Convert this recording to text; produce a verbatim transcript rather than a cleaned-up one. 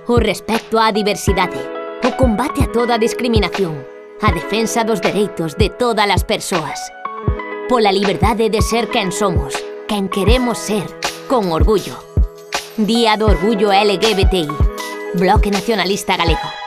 o respecto á diversidade, o combate a toda a discriminación, a defensa dos dereitos de todas as persoas. Pola liberdade de ser quen somos, quen queremos ser, con orgullo. Día do Orgullo L G B T I. Bloque Nacionalista Galego.